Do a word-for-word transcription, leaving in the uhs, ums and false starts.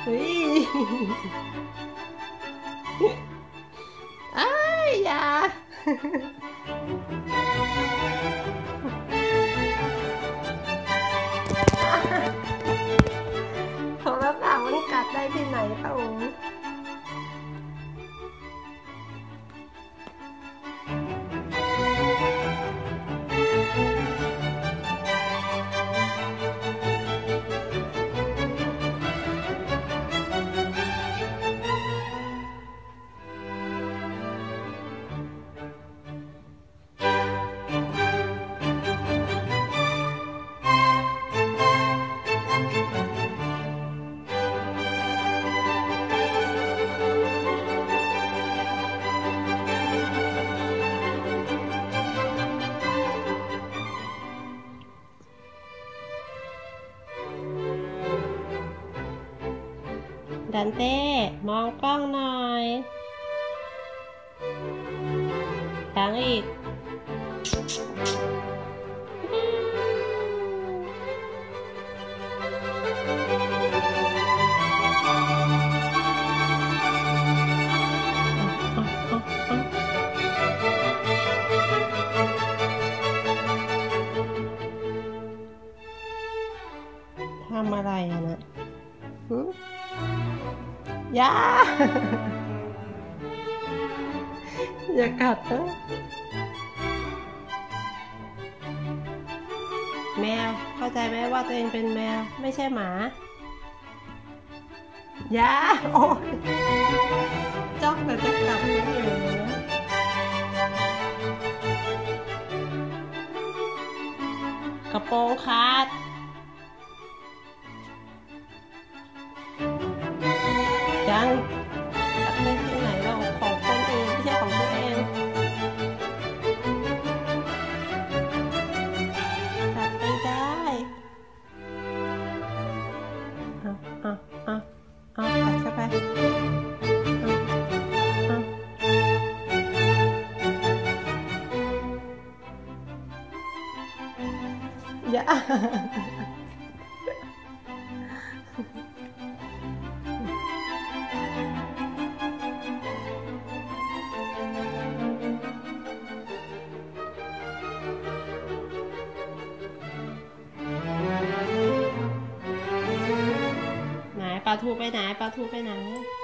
เฮ้ยอ้ายอย่าโทรศัพท์มันกัดได้ที่ไหนเอ้าดันเต้มองกล้องหน่อยดังอีกทำอะไรอ่ะนะอย่า อย่ากัดนะแมวเข้าใจไหมว่าตัวเองเป็นแมวไม่ใช่หมาอย่าโอ้ยจ้องแต่จะกัดไม่อยู่นะกระโปรงขาดยังกัดได้ที่ไหนเราของคนอื่นไม่ใช่ของตัวเองกัดไม่ได้เอาเอาเอาเอากัดเข้าไปเอาอย่าไหนปลาทูไปไหนปลาทูไปไหน